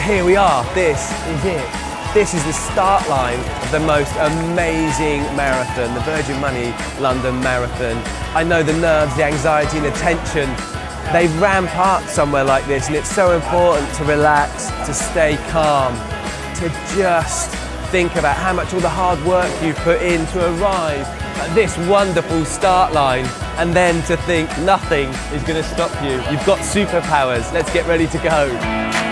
here we are, this is it. This is the start line of the most amazing marathon, the Virgin Money London Marathon. I know the nerves, the anxiety and the tension, they ramp up somewhere like this, and it's so important to relax, to stay calm, to just think about how much all the hard work you've put in to arrive at this wonderful start line, and then to think nothing is going to stop you. You've got superpowers. Let's get ready to go.